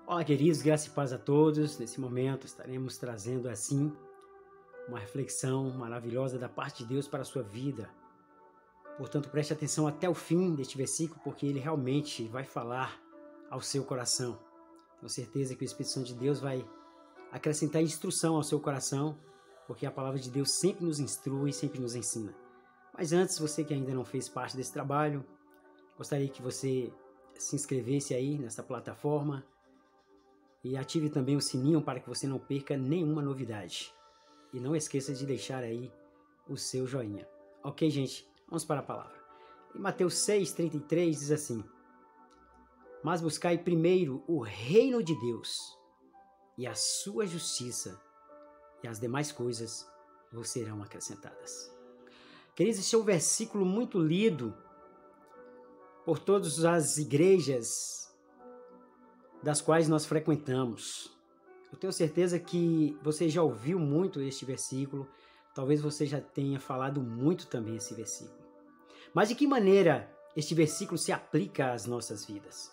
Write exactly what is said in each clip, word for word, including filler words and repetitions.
Olá, queridos, graça e paz a todos. Nesse momento estaremos trazendo assim uma reflexão maravilhosa da parte de Deus para a sua vida. Portanto, preste atenção até o fim deste versículo, porque ele realmente vai falar ao seu coração. Tenho certeza que o Espírito Santo de Deus vai acrescentar instrução ao seu coração, porque a palavra de Deus sempre nos instrui, sempre nos ensina. Mas antes, você que ainda não fez parte desse trabalho, gostaria que você se inscrevesse aí nessa plataforma e ative também o sininho para que você não perca nenhuma novidade. E não esqueça de deixar aí o seu joinha. Ok, gente? Vamos para a palavra. Em Mateus seis, trinta e três diz assim: Mas buscai primeiro o reino de Deus e a sua justiça, e as demais coisas vos serão acrescentadas. Queridos, esse é um versículo muito lido por todas as igrejas das quais nós frequentamos. Eu tenho certeza que você já ouviu muito este versículo, talvez você já tenha falado muito também esse versículo. Mas de que maneira este versículo se aplica às nossas vidas?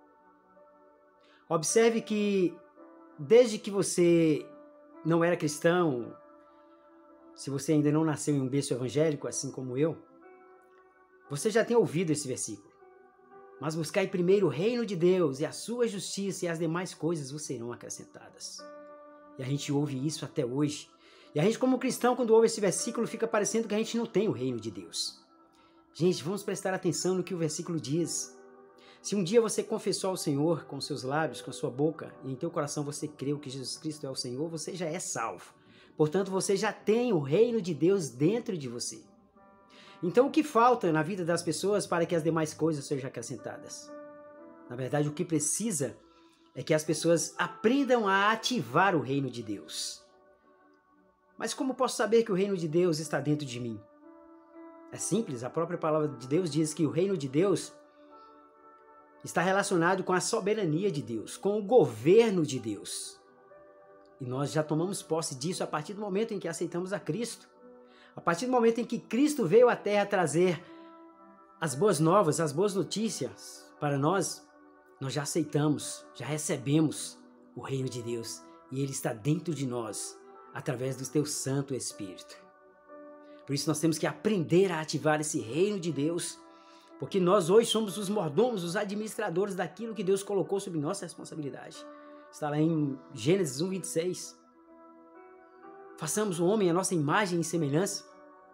Observe que desde que você não era cristão, se você ainda não nasceu em um berço evangélico, assim como eu, você já tem ouvido esse versículo. Mas buscai primeiro o reino de Deus e a sua justiça, e as demais coisas vos serão acrescentadas. E a gente ouve isso até hoje. E a gente, como cristão, quando ouve esse versículo, fica parecendo que a gente não tem o reino de Deus. Gente, vamos prestar atenção no que o versículo diz. Se um dia você confessou ao Senhor com seus lábios, com a sua boca, e em teu coração você creu que Jesus Cristo é o Senhor, você já é salvo. Portanto, você já tem o reino de Deus dentro de você. Então, o que falta na vida das pessoas para que as demais coisas sejam acrescentadas? Na verdade, o que precisa é que as pessoas aprendam a ativar o reino de Deus. Mas como posso saber que o reino de Deus está dentro de mim? É simples, a própria palavra de Deus diz que o reino de Deus está relacionado com a soberania de Deus, com o governo de Deus. E nós já tomamos posse disso a partir do momento em que aceitamos a Cristo. A partir do momento em que Cristo veio à Terra trazer as boas novas, as boas notícias para nós, nós já aceitamos, já recebemos o reino de Deus e Ele está dentro de nós, através do Teu Santo Espírito. Por isso nós temos que aprender a ativar esse reino de Deus, porque nós hoje somos os mordomos, os administradores daquilo que Deus colocou sob nossa responsabilidade. Está lá em Gênesis um, vinte e seis. Façamos o homem a nossa imagem e semelhança,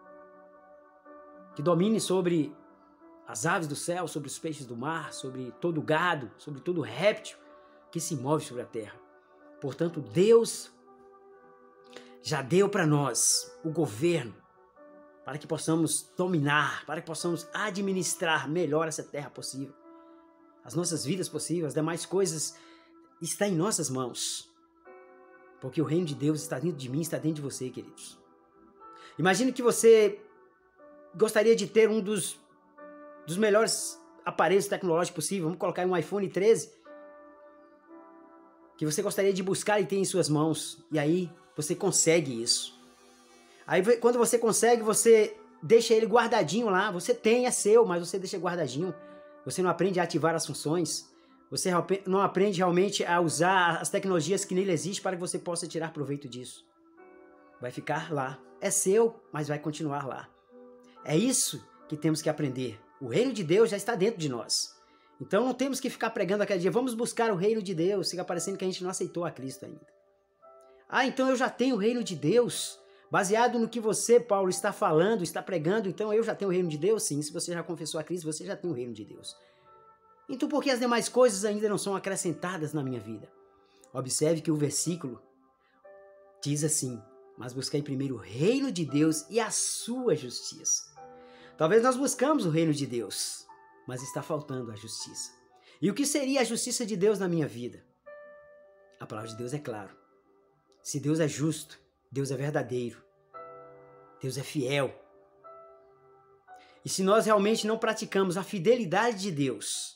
que domine sobre as aves do céu, sobre os peixes do mar, sobre todo o gado, sobre todo o réptil que se move sobre a terra. Portanto, Deus já deu para nós o governo para que possamos dominar, para que possamos administrar melhor essa terra possível. As nossas vidas possíveis, as demais coisas estão em nossas mãos. Porque o reino de Deus está dentro de mim, está dentro de você, queridos. Imagine que você gostaria de ter um dos, dos melhores aparelhos tecnológicos possível. Vamos colocar um iPhone treze. Que você gostaria de buscar e ter em suas mãos. E aí você consegue isso. Aí quando você consegue, você deixa ele guardadinho lá. Você tem, é seu, mas você deixa guardadinho. Você não aprende a ativar as funções. Você não aprende realmente a usar as tecnologias que nele existem para que você possa tirar proveito disso. Vai ficar lá. É seu, mas vai continuar lá. É isso que temos que aprender. O reino de Deus já está dentro de nós. Então não temos que ficar pregando aquele dia, vamos buscar o reino de Deus. Fica parecendo que a gente não aceitou a Cristo ainda. Ah, então eu já tenho o reino de Deus. Baseado no que você, Paulo, está falando, está pregando, então eu já tenho o reino de Deus? Sim, se você já confessou a Cristo, você já tem o reino de Deus. Então por que as demais coisas ainda não são acrescentadas na minha vida? Observe que o versículo diz assim: mas buscai primeiro o reino de Deus e a sua justiça. Talvez nós buscamos o reino de Deus, mas está faltando a justiça. E o que seria a justiça de Deus na minha vida? A palavra de Deus é clara. Se Deus é justo, Deus é verdadeiro, Deus é fiel. E se nós realmente não praticamos a fidelidade de Deus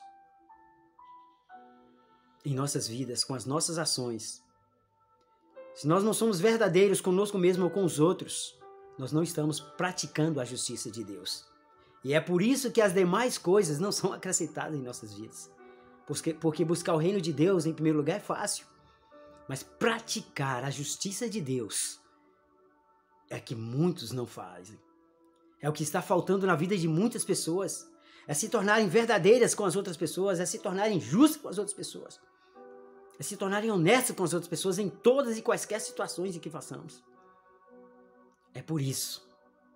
em nossas vidas, com as nossas ações, se nós não somos verdadeiros conosco mesmo ou com os outros, nós não estamos praticando a justiça de Deus. E é por isso que as demais coisas não são acrescentadas em nossas vidas. Porque, porque buscar o reino de Deus em primeiro lugar é fácil. Mas praticar a justiça de Deus é que muitos não fazem. É o que está faltando na vida de muitas pessoas. É se tornarem verdadeiras com as outras pessoas, é se tornarem justas com as outras pessoas. É se tornarem honestas com as outras pessoas em todas e quaisquer situações em que façamos. É por isso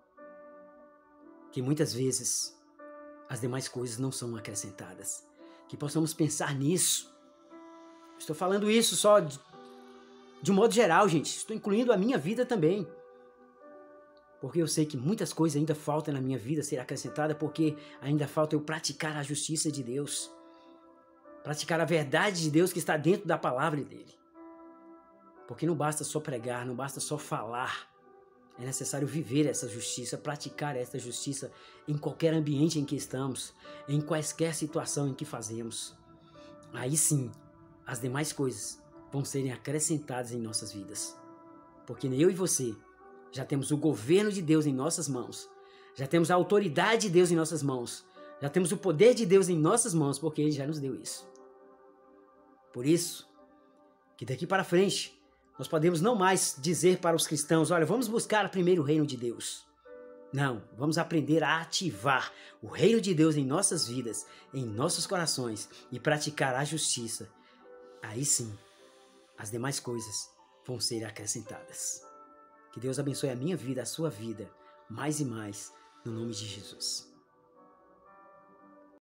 que muitas vezes as demais coisas não são acrescentadas. Que possamos pensar nisso. Estou falando isso só de, de um modo geral, gente. Estou incluindo a minha vida também. Porque eu sei que muitas coisas ainda faltam na minha vida ser acrescentada, porque ainda falta eu praticar a justiça de Deus. Praticar a verdade de Deus que está dentro da palavra dele. Porque não basta só pregar, não basta só falar. É necessário viver essa justiça, praticar essa justiça em qualquer ambiente em que estamos, em quaisquer situação em que fazemos. Aí sim, as demais coisas vão serem acrescentadas em nossas vidas. Porque eu e você já temos o governo de Deus em nossas mãos. Já temos a autoridade de Deus em nossas mãos. Já temos o poder de Deus em nossas mãos, porque Ele já nos deu isso. Por isso, que daqui para frente, nós podemos não mais dizer para os cristãos, olha, vamos buscar primeiro o reino de Deus. Não, vamos aprender a ativar o reino de Deus em nossas vidas, em nossos corações e praticar a justiça. Aí sim, as demais coisas vão ser acrescentadas. Que Deus abençoe a minha vida, a sua vida, mais e mais, no nome de Jesus.